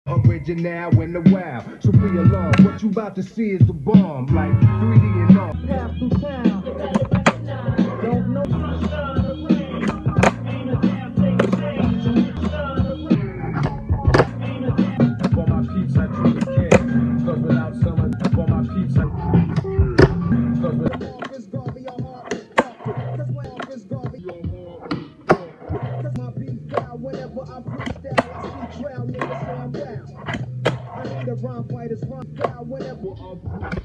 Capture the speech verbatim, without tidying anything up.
Original in the wild, so be alarmed. What you about to see is the bomb, like three D and all. Pass through town. Don't know. For my peeps, I truly care. Cause without someone, for my peeps, I. Cause without it's gonna be a hard Cause when it's gonna be Cause my beats down whenever I freestyle. I see trail niggas say I'm wild. I need a rhyme fighters rhyme down whenever I'm